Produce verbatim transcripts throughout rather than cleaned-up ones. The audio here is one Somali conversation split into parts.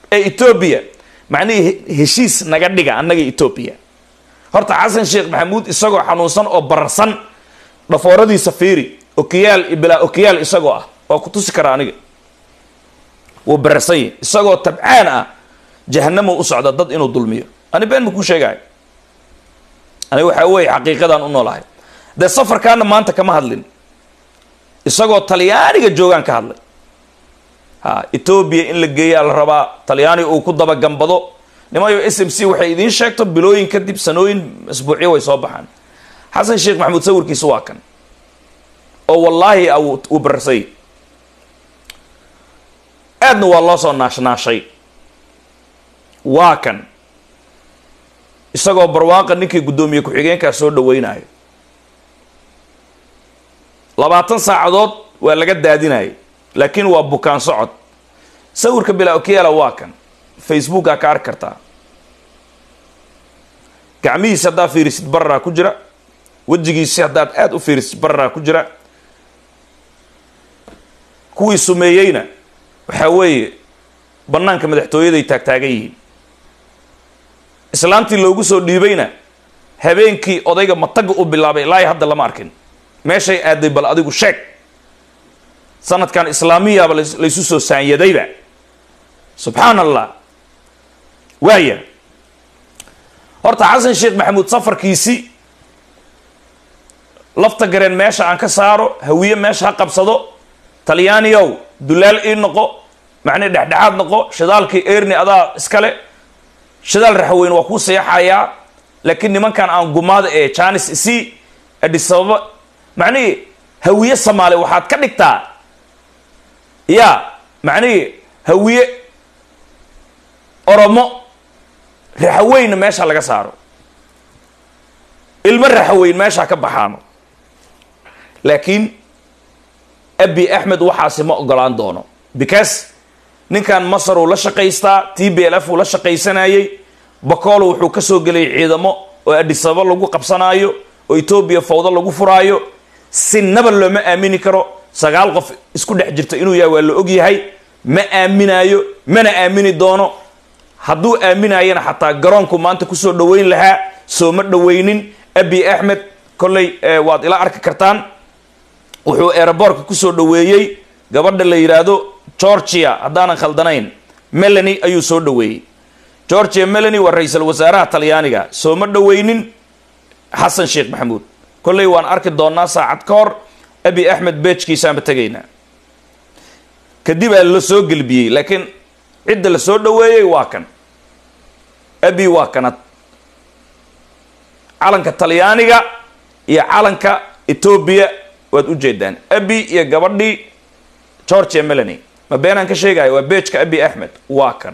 ee Ethiopia macnii heshiis naga dhiga annaga Ethiopia horta Xasan Sheekh Maxamuud isagoo xanuunsan oo bararsan dhafooradiisa fiiri okiyaal ibla okiyaal isagoo ah waa ku tusi kara aniga oo barasay isagoo tabcaan ah jahannamo u socda dad inuu dulmiyo ani been ma ku sheegay ani waxa way xaqiiqadan u noolahay de safarkaana maanta kama hadlin isagoo talyaaniga joogan ka hadlay ha Ethiopia in la geeyo la rabaa talyaani uu ku daba gambado nimayo S M C waxay idin sheegto bilooyin kadib sanooyin isbuuciyo way soo baxaan Xasan Sheekh Maxamuud sawirkiisu waa kan oo wallahi uu barsay aadna waa loo soo naashnaashay waa kan isagoo barwaaqa ninkii gudoomiye ku xigeenka soo dhaweynayo labaatan saacadood waa laga daadinayay laakiin waa bukaan socod sawirka bila okiyaala waa kan Facebook ka arki kartaa gacmihiisa haddaa fiirisid barraa ku jira wajigiisa haddaad aad u fiirisid barraa ku jira kuwii sumeeyeyna waxa weeye banaanka madaxtooyaday taagtaagan yihiin islaantii loogu soo dhiibayna habeenkii odayga mataga u bilaabay ilaa hadda lama arkin meeshay aaday bal adigu sheeg sanadkan islaamiya bal la isu soo saanyadayba subhanallah waaya horta Xasan Sheekh Maxamuud safarkiisi lafta gareen meesha aan ka saaro hawiye meesha ha qabsado talyaaniyow dulaal ii noqo macna dhexdhexaad noqo shidaalkii eerni adaa iskale shidaal raxweyn waa ku seexayaa laakiin nimankan aan gumaada ee Jaanis isi Addis Ababa macni hawiye Soomaali waxaad ka dhigtaa ya macni hawiye Oromo raxweyn meesha laga saaro ilma raxweyn meesha ka baxaano laakiin Abiy Ahmed waxaasi ma ogolaan doono because ninkan Masar uu la shaqeystaa T B L F uu la shaqeysanayay Bakool wuxuu ka soo galay ciidamo oo Addis Ababa lagu qabsanayo oo Ethiopia fawda lagu furaayo sinaba lama aamini karo sagaal qof isku dhex jirta inuu yahay waa la og yahay ma aaminayo mana aamini doono hadduu aaminayana xataa garoonku maanta ku soo dhaweyn lahaa soo ma dhaweynin Abiy Ahmed kollay waad ila arki kartaan wuxuu airportka ku soo dhaweeyay gabadha la yiraahdo Georgia haddaan khaldanayn Melanie ayuu soo dhaweeyay Georgia Melanie waa ra'iisul wasaaraha Talyaaniga soo ma dhaweynin Xasan Sheekh Maxamuud kollay waan arki doonaa saacad ka hor Abiy Ahmed beejkiisa aan tagaynaa kadib la soo galbiyay laakiin cidda la soo dhaweeyay waa kan Abiy waa kanad calanka Talyaaniga iyo calanka Ethiopia waad u jeedaan Abiy iyo gabadhii Georgia Melanie ma beenan ka sheegay waa beejka Abiy Ahmed waa kan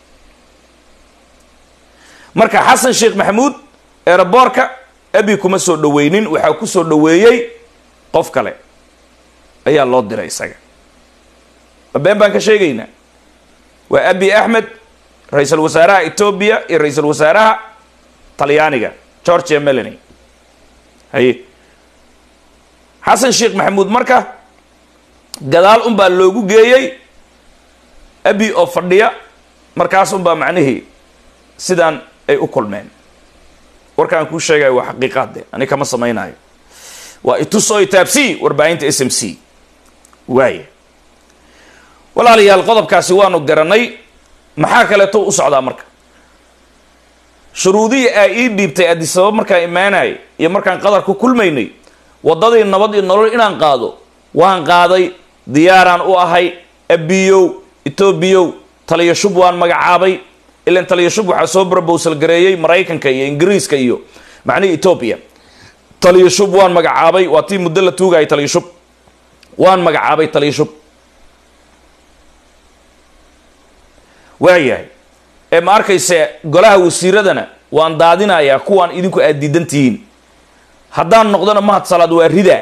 marka Xasan Sheekh Maxamuud airportka Abiy kuma soo dhaweynin waxa ku soo dhaweeyay qof kale ayaa loo diray isaga ma been baan ka sheegayna waa Abiy Ahmed ra'iisul wasaaraha Ethiopia iyo ra'iisul wasaaraha Talyaaniga Georgia Melanie hay Xasan Sheekh Maxamuud marka gadaal un baa loogu geeyay Abiy oo fadhiya markaas un baa macnaheedu sidaan ay u kulmeen warkaan ku sheegay waa xaqiiqad ani kama sameeynayo waa itusoo taabsi warbaahinta S M C waay walaalayaal qodobkaasi waanu garanay maxaa kale to u socdaa marka shuruudii ay ii dhiibtay Addis Ababa markaan imaanay iyo markaan qadar ku kulmaynay wadadii nabad iyo nolol inaan qaado waan qaaday diyaaraan u ahay Abiyow Ethiopia taliya shub waan magacaabay ilaan taliya shub waxa soo proposal gareeyay Mareykanka iyo Ingiriiska iyo macni Ethiopia taliya shub waan magacaabay waa tii muddo la tuugay taliya shub waan magacaabay taliya shub waayahay ee ma arkayse golaha wasiiradana waan daadinayaa kuwaan idinku aad diidantiin haddaan noqdona mahad salaad waa rida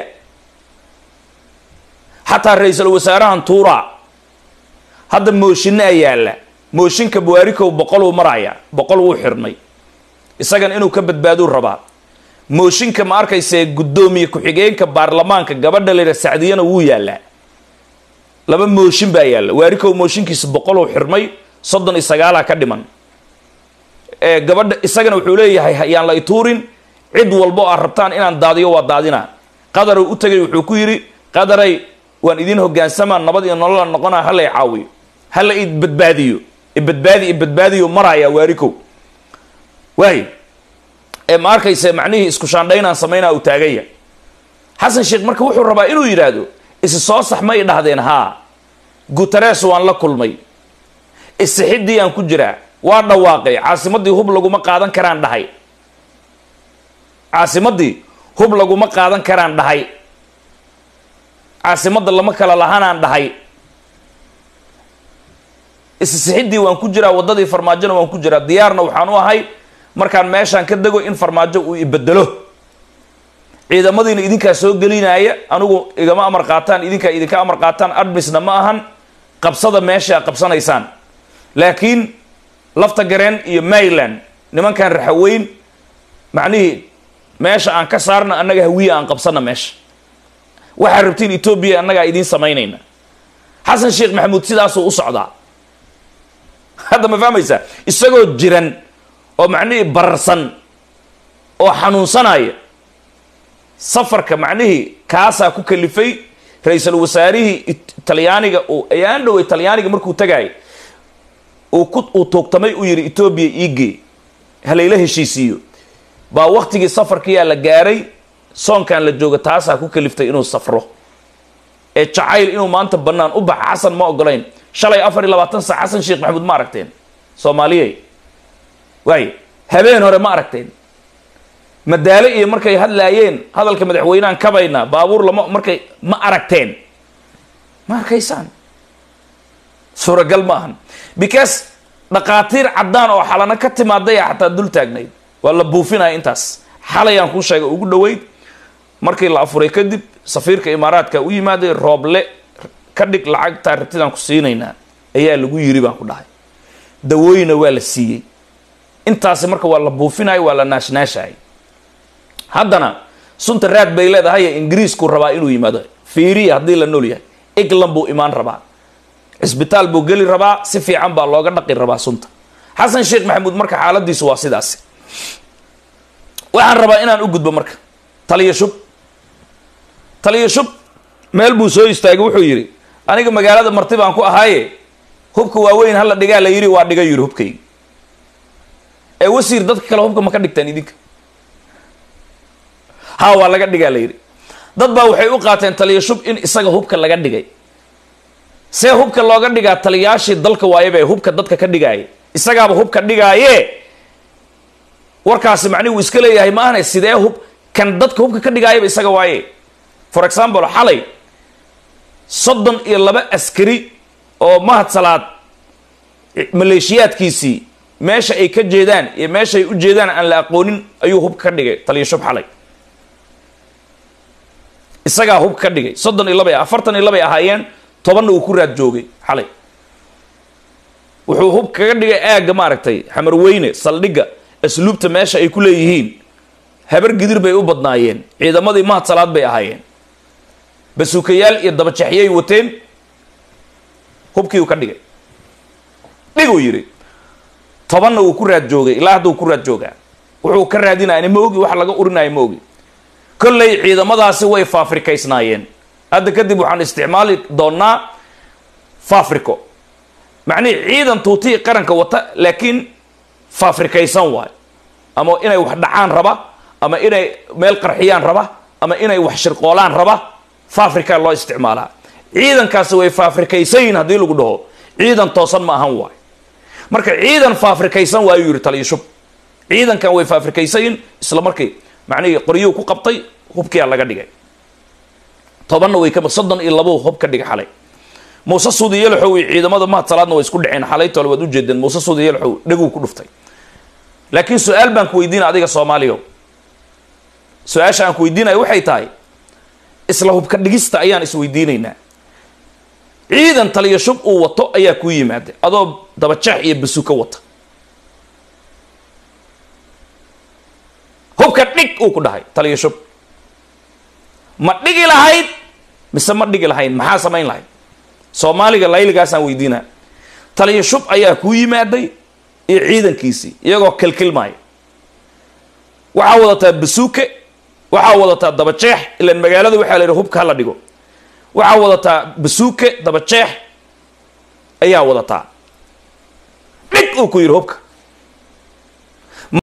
حتى الرئيس الوزراء تورا هذا موشن أياله موشن كبواريك وبقلو مرايا بقلو حرمي إساقن إنو كبد بادور ربا موشن كماركا يسي قدومي كحيقين كبارلمان كقبرد ليرا السعديين وياله لما موشن باياله واريكو موشن كيس بقلو حرمي soddon iyo sagaala ka dhiman ee gabadha isagana wuxuu leeyahay yaan la ituurin cid walbo aad rabtaan inaan daadiyo waa daadina qadar uu u tagay wuxuu ku yiri qadaray waan idin hoggaansamaa nabad iyo nolol noqonaa hal ay caawiyo hal ay badbaadiyo ibadbaadi ibadbaadiyo maraya waariko waay ee ma arkaysa macnihii isku shaandhaynaan sameynaa uu taagaya xasan sheekh marka wuxuu rabaa inuu yiraahdo is soo saxmay dhahdeen ha Guterres waan la kulmay isixidii aan ku jiraa waa dhawaaqay caasimadii hub lagu ma qaadan karaan dhahay caasimadii hub lagu ma qaadan karaan dhahay caasimada lama kala lahanaan dhahay isixidii waan ku jiraa wadadii farmaajona waan ku jiraa diyaarna waxaan u ahay markaan meeshaan ka dago in farmaajo uu ibedelo ciidamadiina idinka soo gelinaya anigu igama amar qaataan idinka idinka amar qaataan admisna ma ahan qabsada meesha qabsanaysaan laakiin lafta gareen iyo Maryland nimankan raxaweyn macnihi meesha aan ka saarna annaga hawiya aan qabsana meesha waxa rabtiin Ethiopia annaga idin sameeynayna Xasan Sheekh Maxamuud sidaas uu u socdaa hadda ma fahmaysaa isagoo jiran oo macnihi bararsan oo xanuunsanaya safarka macnihi kaasa ku kalifay ra'iisul wasaarihii Talyaaniga oo ayaan dhaway Talyaaniga markuu tagay oo ku uu toogtamay uu yiri Ethiopia iige halayla heshiisiyo baa waqtigii safarkii la gaaray soonkan la jooga taasa ku kaliftay inuu safro ee jacayl inuu maanta banaan u bax Xasan ma ogolayn shalay afar iyo labaatan saac Xasan Sheekh Maxamuud ma aragteen Soomaaliyeey way habeen hore ma aragteen madaale iyo markay hadlaayeen hadalka madaxweynahan kabayna baabuur lama markay ma aragteen ma arkaysaan suuragal maahan because dhaqaatiir cadaan oo xalana ka timaaday xataa dul taagnayd waa la buufinay intaas xalayaan ku sheegay ugu dhaweyd markii la afuray kadib safiirka imaaraadka u yimaaday rooble ka dhig lacag taartidan ku siinayna ayaa lagu yiri baan ku dhahay dawooyina waa la siiyay intaas marka waa la buufinay waa la naashnaashay haddana sunta raad bay leedahay ingiriisku rabaa inuu yimaado fiiri hadii la nool yahay England buu imaan rabaa isbitaal buu gali rabaa si fiican baa looga dhaqi rabaa sunta Xasan Sheekh Maxamuud marka xaaladiisu waa sidaas waxaan rabaa inaan u gudbo marka taliya shub taliya shub meel buu soo istaagay wuxuu yiri aniga magaalada marti baan ku ahaaye hubka waaweyn hal la dhigaa la yiri waa dhiga yiri hubkay ee wasiir dadka kale hubka ma ka dhigtaan idinka ها ولا قد قال لي ضد با waxay u qaateen taliya shub in isaga hubka laga dhigay see hubka looga dhigaa taliyaashi dalka waayay hubka dadka ka dhigay isagaaba hubka dhigaaye warkaasi macni uu iska leeyahay ma ahanay sidee hub kan dadka hubka ka dhigaayo isaga waayay for example xalay soddon iyo laba askari oo mahad salaad maleeshiyaadkiisii meesha ay ka jeedaan iyo meesha ay u jeedaan aan la aqoonin ayuu hubka ka dhigay taliya shub xalay isaga hub ka dhigay soddon iyo laba afartan iyo laba ahaayeen toban uu ku raad joogay xalay wuxuu hub kaga dhigay aaga ma aragtay xamar weyne saldhiga asluubta meesha ay ku leeyihiin habar gidir bay u badnaayeen ciidamadii mahad salaad bay ahaayeen basuukayaal iyo dabajaxyay wateen hubkii uu ka dhigay dhiguu yiri toban uu ku raad joogay ilaa hadda uu ku raad joogaa wuxuu ka raadinaa ma ogi wax laga urinayo ma ogi كلي عيدا مداسي way فافريكاysnaayeen hadda kadib waxaan isticmaali doonaa faafriko macni ciidan tuuti qaranka wata laakiin faafrikaysan waay ama inay wax dhacaan raba ama inay meel qarxiyaan raba ama inay wax shirqoolaan raba faafrika loo isticmaalaa ciidankaasi way faafrikaysan hadii lagu dhaho ciidan toosan ma ahan waay marka ciidan faafrikaysan waa yiri taliya shub ciidankan way faafrikaysan isla markii معني قريو كو قبطي هوب كيا laga dhigay tobanna way ka soddon iyo laba hoob ka dhigay xalay Muuse Suudiye wuxuu ciidamada ma talaadna way isku dhaceen xalay tolo wad u jeedeen Muuse Suudiye wuxuu dhagu ku dhuftay laakiin su'aal baan ku weydiinaa adiga Soomaaliyo su'aasha aan ku weydiinay waxay tahay isla hoob ka dhigista ayaan is weydiinaynaa ciidan taliya shub uu wato ayaa ku yimaade adoo daba jax iyo basuuka wata hubka dhig uu ku dhahay taliya shub ma dhigi lahayd mise ma dhigi lahayn maxaa samayn lahayd Soomaaliga layligaas aan weydiina taliya shub ayaa ku yimaaday iyo ciidankiisii iyagoo kilkilmaya waxaa wadataa basuuke waxaa wadataa dabajeex ilaan magaalada waxaa la yidhi hubka hala dhigo waxaa wadataa basuuke dabajeex ayaa wadataa dhig uu ku yidhi hubka